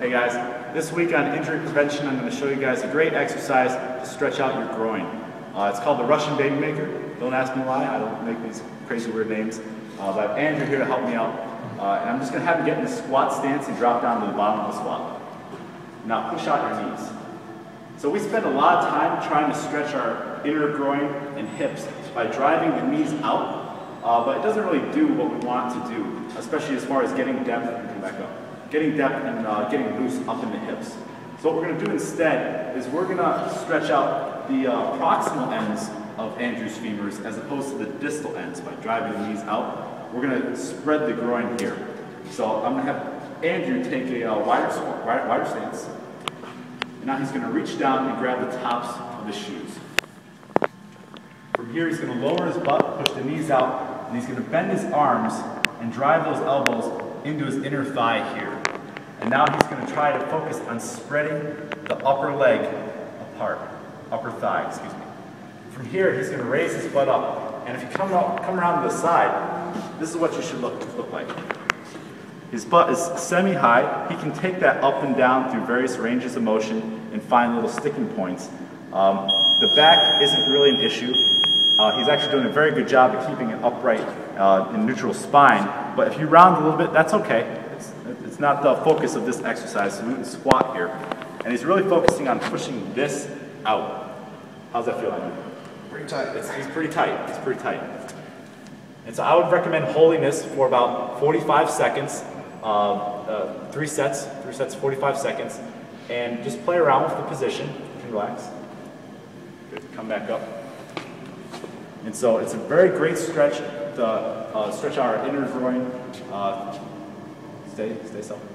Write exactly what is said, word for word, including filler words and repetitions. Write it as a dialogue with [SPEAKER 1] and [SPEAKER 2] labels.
[SPEAKER 1] Hey guys, this week on injury prevention, I'm going to show you guys a great exercise to stretch out your groin. Uh, it's called the Russian Baby Maker. Don't ask me why, I don't make these crazy weird names. Uh, but I have Andrew here to help me out. Uh, and I'm just going to have you get in a squat stance and drop down to the bottom of the squat. Now push out your knees. So we spend a lot of time trying to stretch our inner groin and hips by driving the knees out, uh, but it doesn't really do what we want to do, especially as far as getting depth and come back up. Getting depth and uh, getting loose up in the hips. So what we're going to do instead is we're going to stretch out the uh, proximal ends of Andrew's femurs as opposed to the distal ends by driving the knees out. We're going to spread the groin here. So I'm going to have Andrew take a uh, wider, wider, wider stance. And now he's going to reach down and grab the tops of his shoes. From here he's going to lower his butt, push the knees out, and he's going to bend his arms and drive those elbows into his inner thigh here. And now he's going to try to focus on spreading the upper leg apart, upper thigh, excuse me. From here, he's going to raise his butt up. And if you come, out, come around to the side, this is what you should look, look like. His butt is semi-high. He can take that up and down through various ranges of motion and find little sticking points. Um, the back isn't really an issue. Uh, he's actually doing a very good job of keeping an upright uh, and neutral spine. But if you round a little bit, that's okay. It's, it's not the focus of this exercise, so we can squat here. And he's really focusing on pushing this out. How's that feel, Andrew?
[SPEAKER 2] Pretty tight.
[SPEAKER 1] It's, he's pretty tight. He's pretty tight. And so I would recommend holding this for about forty-five seconds, uh, uh, three sets, three sets, forty-five seconds, and just play around with the position. You can relax. Good. Come back up. And so it's a very great stretch to uh, stretch our inner groin. Uh, stay, stay still.